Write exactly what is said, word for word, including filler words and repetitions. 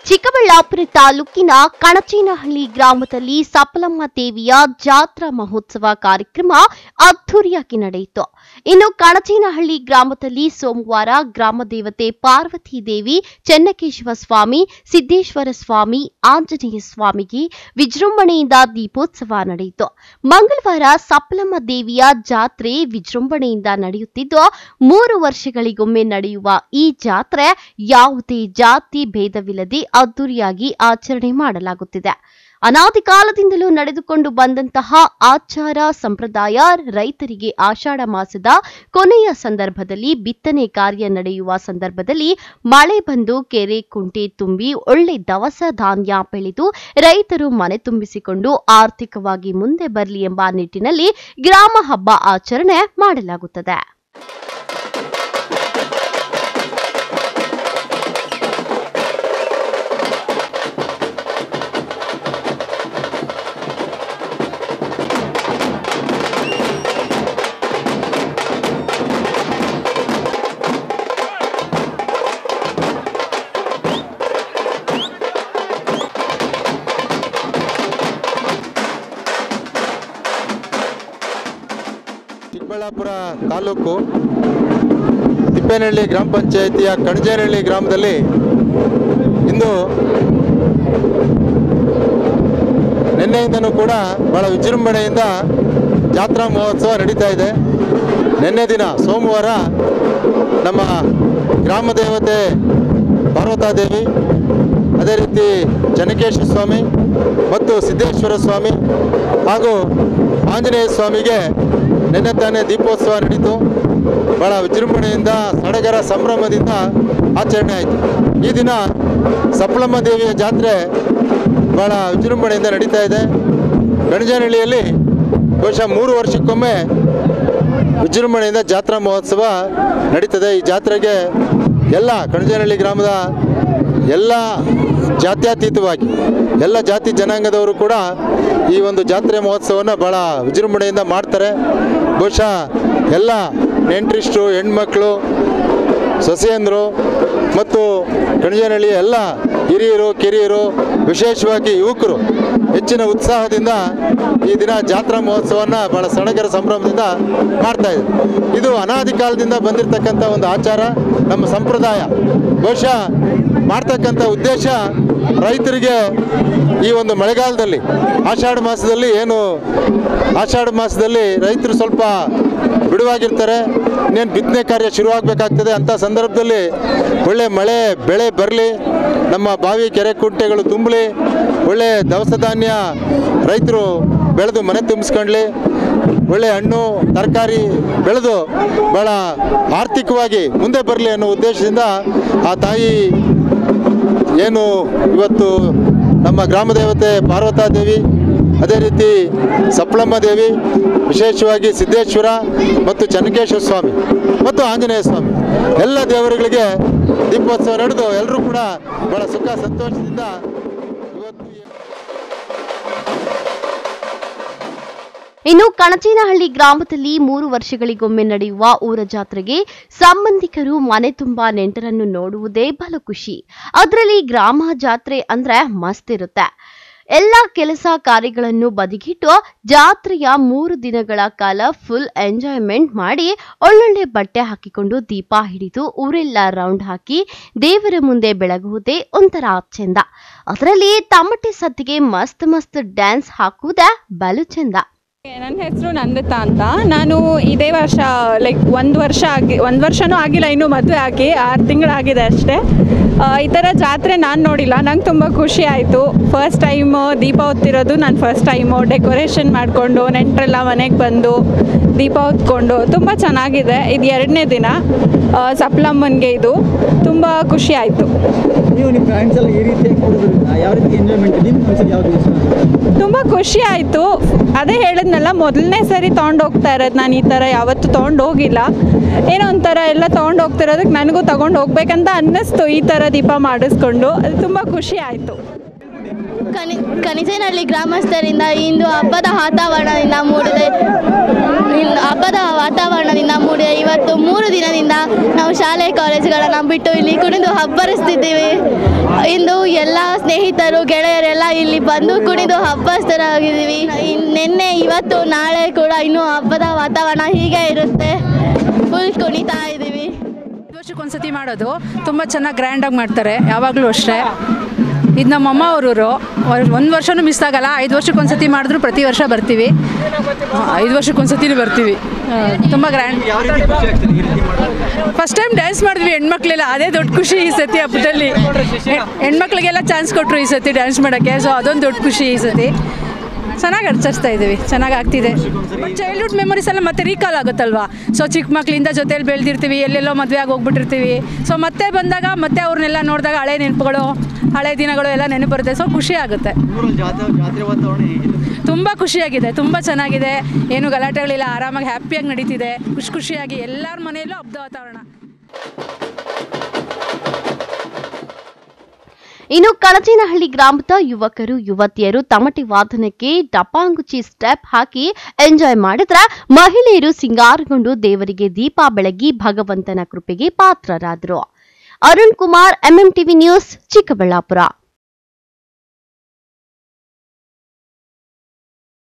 ಚಿಕ್ಕಬಳ್ಳಾಪುರ ತಾಲೂಕಿನ ಕಣಚೇನಹಳ್ಳಿ ಗ್ರಾಮದಲ್ಲಿ ಸಪ್ಲಮ್ಮ ದೇವಿಯ ಜಾತ್ರಾ ಮಹೋತ್ಸವ ಕಾರ್ಯಕ್ರಮ ಅದ್ದೂರಿಯಾಗಿ ನಡೆಯಿತು. ಇನ್ನು ಕಣಚೇನಹಳ್ಳಿ ಗ್ರಾಮದಲ್ಲಿ ಸೋಮವಾರ ಗ್ರಾಮ ದೇವತೆ ಪಾರ್ವತಿ ದೇವಿ, ಚೆನ್ನಕೇಶವ ಸ್ವಾಮಿ, ಸಿದ್ದೇಶ್ವರ ಸ್ವಾಮಿ, ಆಂಜನೇಯ ಸ್ವಾಮಿಗೆ ವಿಜೃಂಭಣೆಯಿಂದ ದೀಪೋತ್ಸವ ನಡೆಯಿತು. ಮಂಗಳವಾರ ಸಪ್ಲಮ್ಮ ದೇವಿಯ ಜಾತ್ರೆ ವಿಜೃಂಭಣೆಯಿಂದ ನಡೆಯುತ್ತಿದ್ದು, ಮೂರು ವರ್ಷಗಳಿಗೊಮ್ಮೆ ನಡೆಯುವ ಈ ಜಾತ್ರೆ ಯಾವುದೇ ಜಾತಿ ಭೇದವಿಲ್ಲದೆ ಅದ್ದೂರಿಯಾಗಿ ಆಚರಣೆ ಮಾಡಲಾಗುತ್ತಿದೆ. ಅನಾದಿ ಕಾಲದಿಂದಲೂ ನಡೆದುಕೊಂಡು ಬಂದಂತಹ ಆಚಾರ ಸಂಪ್ರದಾಯ ರೈತರಿಗೆ ಆಷಾಢ ಮಾಸದ ಕೊನೆಯ ಸಂದರ್ಭದಲ್ಲಿ ಬಿತ್ತನೆ ಕಾರ್ಯ ನಡೆಯುವ ಸಂದರ್ಭದಲ್ಲಿ ಮಳೆ ಬಂದು ಕೆರೆ ಕುಂಟೆ ತುಂಬಿ ಒಳ್ಳೆ ದವಸ ಧಾನ್ಯ ಬೆಳೆದು ರೈತರು ಮನೆ ತುಂಬಿಸಿಕೊಂಡು ಆರ್ಥಿಕವಾಗಿ ಮುಂದೆ ಬರಲಿ ಎಂಬ ನಿಟ್ಟಿನಲ್ಲಿ ಗ್ರಾಮ ಹಬ್ಬ ಆಚರಣೆ ಮಾಡಲಾಗುತ್ತದೆ. ಚಿಕ್ಕಬಳ್ಳಾಪುರ ತಾಲೂಕು ತಿಪ್ಪೇನಹಳ್ಳಿ ಗ್ರಾಮ ಪಂಚಾಯಿತಿಯ ಕಣಚೇನಹಳ್ಳಿ ಗ್ರಾಮದಲ್ಲಿ ಇಂದು ನಿನ್ನೆಯಿಂದನೂ ಕೂಡ ಬಹಳ ವಿಜೃಂಭಣೆಯಿಂದ ಜಾತ್ರಾ ಮಹೋತ್ಸವ ನಡೀತಾ ಇದೆ. ನಿನ್ನೆ ದಿನ ಸೋಮವಾರ ನಮ್ಮ ಗ್ರಾಮ ದೇವತೆ ಪಾರ್ವತಾದೇವಿ, ಅದೇ ರೀತಿ ಚೆನ್ನಕೇಶವ ಸ್ವಾಮಿ ಮತ್ತು ಸಿದ್ದೇಶ್ವರ ಸ್ವಾಮಿ ಹಾಗೂ ಆಂಜನೇಯ ಸ್ವಾಮಿಗೆ ನಿನ್ನೆ ತಾನೇ ದೀಪೋತ್ಸವ ನಡೀತು. ಬಹಳ ವಿಜೃಂಭಣೆಯಿಂದ ಸಡಗರ ಸಂಭ್ರಮದಿಂದ ಆಚರಣೆ ಆಯಿತು. ಈ ದಿನ ಸಪ್ಲಮ್ಮ ದೇವಿಯ ಜಾತ್ರೆ ಬಹಳ ವಿಜೃಂಭಣೆಯಿಂದ ನಡೀತಾ ಇದೆ. ಕಣಚೇನಹಳ್ಳಿಯಲ್ಲಿ ಬಹುಶಃ ಮೂರು ವರ್ಷಕ್ಕೊಮ್ಮೆ ವಿಜೃಂಭಣೆಯಿಂದ ಜಾತ್ರಾ ಮಹೋತ್ಸವ ನಡೀತದೆ. ಈ ಜಾತ್ರೆಗೆ ಎಲ್ಲ ಕಣಚೇನಹಳ್ಳಿ ಗ್ರಾಮದ ಎಲ್ಲ ಜಾತ್ಯತೀತವಾಗಿ ಎಲ್ಲ ಜಾತಿ ಜನಾಂಗದವರು ಕೂಡ ಈ ಒಂದು ಜಾತ್ರೆ ಮಹೋತ್ಸವವನ್ನು ಭಾಳ ವಿಜೃಂಭಣೆಯಿಂದ ಮಾಡ್ತಾರೆ. ಬಹುಶಃ ಎಲ್ಲ ನೆಂಟರಿಷ್ಟರು, ಹೆಣ್ಮಕ್ಳು, ಸೊಸೆಯಂದರು ಮತ್ತು ಕಣಚೇನಹಳ್ಳಿಯ ಎಲ್ಲ ಹಿರಿಯರು, ಕಿರಿಯರು, ವಿಶೇಷವಾಗಿ ಯುವಕರು ಹೆಚ್ಚಿನ ಉತ್ಸಾಹದಿಂದ ಈ ದಿನ ಜಾತ್ರಾ ಮಹೋತ್ಸವವನ್ನು ಭಾಳ ಸಡಗರ ಸಂಭ್ರಮದಿಂದ ಮಾಡ್ತಾ ಇದೆ. ಇದು ಅನಾದಿ ಕಾಲದಿಂದ ಬಂದಿರತಕ್ಕಂಥ ಒಂದು ಆಚಾರ, ನಮ್ಮ ಸಂಪ್ರದಾಯ. ಬಹುಶಃ ಮಾಡ್ತಕ್ಕಂಥ ಉದ್ದೇಶ ರೈತರಿಗೆ ಈ ಒಂದು ಮಳೆಗಾಲದಲ್ಲಿ ಆಷಾಢ ಮಾಸದಲ್ಲಿ ಏನು ಆಷಾಢ ಮಾಸದಲ್ಲಿ ರೈತರು ಸ್ವಲ್ಪ ಬಿಡುವಾಗಿರ್ತಾರೆ, ಇನ್ನೇನು ಬಿತ್ತನೆ ಕಾರ್ಯ ಶುರುವಾಗಬೇಕಾಗ್ತದೆ. ಅಂಥ ಸಂದರ್ಭದಲ್ಲಿ ಒಳ್ಳೆ ಮಳೆ ಬೆಳೆ ಬರಲಿ, ನಮ್ಮ ಬಾವಿ ಕೆರೆ ಕುಂಟೆಗಳು ತುಂಬಲಿ, ಒಳ್ಳೆ ದವಸ ಧಾನ್ಯ ರೈತರು ಬೆಳೆದು ಮನೆ ತುಂಬಿಸ್ಕೊಂಡ್ಲಿ, ಒಳ್ಳೆ ಹಣ್ಣು ತರಕಾರಿ ಬೆಳೆದು ಭಾಳ ಆರ್ಥಿಕವಾಗಿ ಮುಂದೆ ಬರಲಿ ಅನ್ನೋ ಉದ್ದೇಶದಿಂದ ಆ ತಾಯಿ ಏನು ಇವತ್ತು ನಮ್ಮ ಗ್ರಾಮ ದೇವತೆ ಪಾರ್ವತಾದೇವಿ, ಅದೇ ರೀತಿ ಸಪ್ಲಮ್ಮ ದೇವಿ, ವಿಶೇಷವಾಗಿ ಸಿದ್ದೇಶ್ವರ ಮತ್ತು ಚೆನ್ನಕೇಶವ ಸ್ವಾಮಿ ಮತ್ತು ಆಂಜನೇಯ ಸ್ವಾಮಿ ಎಲ್ಲ ದೇವರುಗಳಿಗೆ ದೀಪೋತ್ಸವ ನಡೆದು ಎಲ್ಲರೂ ಕೂಡ ಬಹಳ ಸುಖ ಸಂತೋಷದಿಂದ ಇವತ್ತು. ಇನ್ನು ಕಣಚೇನಹಳ್ಳಿ ಗ್ರಾಮದಲ್ಲಿ ಮೂರು ವರ್ಷಗಳಿಗೊಮ್ಮೆ ನಡೆಯುವ ಊರ ಜಾತ್ರೆಗೆ ಸಂಬಂಧಿಕರು ಮನೆ ತುಂಬಾ ನೆಂಟರನ್ನು ನೋಡುವುದೇ ಬಲು ಖುಷಿ. ಅದರಲ್ಲಿ ಗ್ರಾಮ ಜಾತ್ರೆ ಅಂದ್ರೆ ಮಸ್ತ್ ಇರುತ್ತೆ. ಎಲ್ಲ ಕೆಲಸ ಕಾರ್ಯಗಳನ್ನು ಬದಿಗಿಟ್ಟು ಜಾತ್ರೆಯ ಮೂರು ದಿನಗಳ ಕಾಲ ಫುಲ್ ಎಂಜಾಯ್ಮೆಂಟ್ ಮಾಡಿ ಒಳ್ಳೊಳ್ಳೆ ಬಟ್ಟೆ ಹಾಕಿಕೊಂಡು ದೀಪ ಹಿಡಿದು ಊರೆಲ್ಲ ರೌಂಡ್ ಹಾಕಿ ದೇವರ ಮುಂದೆ ಬೆಳಗುವುದೇ ಒಂಥರ ಚೆಂದ. ಅದರಲ್ಲಿ ತಮಟೆ ಸದ್ದಿಗೆ ಮಸ್ತ್ ಮಸ್ತ್ ಡ್ಯಾನ್ಸ್ ಹಾಕುವುದೇ ಬಲು ಚೆಂದ. ನನ್ನ ಹೆಸರು ನಂದಿತಾ ಅಂತ. ನಾನು ಇದೇ ವರ್ಷ ಲೈಕ್ ಒಂದು ವರ್ಷ ಆಗಿ ಒಂದು ವರ್ಷನೂ ಆಗಿಲ್ಲ, ಇನ್ನೂ ಮದುವೆ ಆಗಿ ಆರು ತಿಂಗಳಾಗಿದೆ ಅಷ್ಟೇ. ಈ ಥರ ಜಾತ್ರೆ ನಾನು ನೋಡಿಲ್ಲ, ನಂಗೆ ತುಂಬ ಖುಷಿ ಆಯಿತು. ಫಸ್ಟ್ ಟೈಮು ದೀಪ ಹೊತ್ತಿರೋದು ನಾನು ಫಸ್ಟ್ ಟೈಮು. ಡೆಕೋರೇಷನ್ ಮಾಡಿಕೊಂಡು ನೆಂಟರೆಲ್ಲ ಮನೆಗೆ ಬಂದು ದೀಪ ಹೊತ್ಕೊಂಡು ತುಂಬ ಚೆನ್ನಾಗಿದೆ. ಇದು ಎರಡನೇ ದಿನ ಸಪ್ಲಮ್ಮನಿಗೆ, ಇದು ತುಂಬ ಖುಷಿ ಆಯಿತು. ತುಂಬ ಖುಷಿ ಆಯಿತು. ಅದೇ ಹೇಳಿದ್ನಲ್ಲ, ಮೊದಲನೇ ಸರಿ ತೊಗೊಂಡು ಹೋಗ್ತಾ ಇರೋದು ನಾನು. ಈ ಥರ ಯಾವತ್ತೂ ತೊಗೊಂಡು ಹೋಗಿಲ್ಲ. ಏನೋ ಒಂಥರ ಎಲ್ಲ ತೊಗೊಂಡು ಹೋಗ್ತಿರೋದಕ್ಕೆ ನನಗೂ ತೊಗೊಂಡು ಹೋಗ್ಬೇಕಂತ ಅನ್ನಿಸ್ತು. ಈ ಥರ ದೀಪ ಮಾಡಿಸ್ಕೊಂಡು ಅದು ತುಂಬ ಖುಷಿ ಆಯಿತು. ಕನಿ ಕನಿಜೇನಹಳ್ಳಿ ಗ್ರಾಮಸ್ಥರಿಂದ ಇಂದು ಹಬ್ಬದ ವಾತಾವರಣದಿಂದ ಮೂಡಿದೆ ಹಬ್ಬದ ವಾತಾವರಣದಿಂದ ಮೂಡಿದೆ ಇವತ್ತು ಮೂರು ದಿನದಿಂದ ನಾವು ಶಾಲೆ ಕಾಲೇಜುಗಳನ್ನು ಬಿಟ್ಟು ಇಲ್ಲಿ ಕುಣಿದು ಹಬ್ಬರಿಸ್ತಿದ್ದೀವಿ. ಇಂದು ಎಲ್ಲ ಸ್ನೇಹಿತರು ಗೆಳೆಯರೆಲ್ಲ ಇಲ್ಲಿ ಬಂದು ಕುಣಿದು ಹಬ್ಬಸ್ಥರಾಗಿದ್ದೀವಿ. ನಿನ್ನೆ ಇವತ್ತು ನಾಳೆ ಕೂಡ ಇನ್ನೂ ಹಬ್ಬದ ವಾತಾವರಣ ಹೀಗೆ ಇರುತ್ತೆ. ಫುಲ್ ಕುಣಿತಾ ಇದ್ದೀವಿ. ವರ್ಷಕ್ಕೊಂದ್ಸತಿ ಮಾಡೋದು ತುಂಬ ಚೆನ್ನಾಗಿ ಗ್ರ್ಯಾಂಡಾಗಿ ಮಾಡ್ತಾರೆ ಯಾವಾಗಲೂ ಅಷ್ಟೇ. ಇದು ನಮ್ಮ ಅಮ್ಮ ಅವರೂರು. ಒಂದು ವರ್ಷವೂ ಮಿಸ್ ಆಗಲ್ಲ. ಐದು ವರ್ಷಕ್ಕೊಂದ್ಸತಿ ಮಾಡಿದ್ರು ಪ್ರತಿ ವರ್ಷ ಬರ್ತೀವಿ. ಐದು ವರ್ಷಕ್ಕೊಂದ್ಸತಿನೂ ಬರ್ತೀವಿ. ತುಂಬ ಗ್ರ್ಯಾಂಡ್. ಫಸ್ಟ್ ಟೈಮ್ ಡ್ಯಾನ್ಸ್ ಮಾಡಿದ್ವಿ ಹೆಣ್ಮಕ್ಳೆಲ್ಲ, ಅದೇ ದೊಡ್ಡ ಖುಷಿ ಈ ಸತಿ ಹಬ್ಬದಲ್ಲಿ. ಹೆಣ್ಮಕ್ಳಿಗೆಲ್ಲ ಚಾನ್ಸ್ ಕೊಟ್ಟರು ಈ ಸತಿ ಡ್ಯಾನ್ಸ್ ಮಾಡೋಕ್ಕೆ. ಸೊ ಅದೊಂದು ದೊಡ್ಡ ಖುಷಿ ಈ ಸತಿ. ಚೆನ್ನಾಗಿ ಆಚರಿಸ್ತಾ ಇದ್ದೀವಿ, ಚೆನ್ನಾಗಿ ಆಗ್ತಿದೆ. ಚೈಲ್ಡ್ಹುಡ್ ಮೆಮೊರೀಸ್ ಎಲ್ಲ ಮತ್ತೆ ರೀಕಾಲ್ ಆಗುತ್ತಲ್ವಾ. ಸೊ ಚಿಕ್ಕ ಮಕ್ಕಳಿಂದ ಜೊತೆಯಲ್ಲಿ ಬೆಳೆದಿರ್ತೀವಿ, ಎಲ್ಲೆಲ್ಲೋ ಮದುವೆ ಆಗಿ ಹೋಗ್ಬಿಟ್ಟಿರ್ತೀವಿ. ಸೊ ಮತ್ತೆ ಬಂದಾಗ ಮತ್ತೆ ಅವ್ರನ್ನೆಲ್ಲ ನೋಡಿದಾಗ ಹಳೆ ನೆನಪುಗಳು, ಹಳೆ ದಿನಗಳು ಎಲ್ಲ ನೆನಪು ಬರುತ್ತೆ. ಸೊ ಖುಷಿ ಆಗುತ್ತೆ. ತುಂಬ ಖುಷಿಯಾಗಿದೆ, ತುಂಬ ಚೆನ್ನಾಗಿದೆ. ಏನು ಗಲಾಟೆಗಳಿಲ್ಲ, ಆರಾಮಾಗಿ ಹ್ಯಾಪಿಯಾಗಿ ನಡೀತಿದೆ. ಖುಷಿ ಖುಷಿಯಾಗಿ ಎಲ್ಲರ ಮನೆಯಲ್ಲೂ ಹಬ್ಬದ ವಾತಾವರಣ. ಇನ್ನು ಕಣಚೇನಹಳ್ಳಿ ಗ್ರಾಮದ ಯುವಕರು ಯುವತಿಯರು ತಮಟೆ ವಾದನಕ್ಕೆ ಡಪಾಂಗುಚಿ ಸ್ಟೆಪ್ ಹಾಕಿ ಎಂಜಾಯ್ ಮಾಡಿದ್ರೆ, ಮಹಿಳೆಯರು ಸಿಂಗಾರಗೊಂಡು ದೇವರಿಗೆ ದೀಪ ಬೆಳಗಿ ಭಗವಂತನ ಕೃಪೆಗೆ ಪಾತ್ರರಾದರು. Arun Kumar, MMTV news, Chikkaballapur.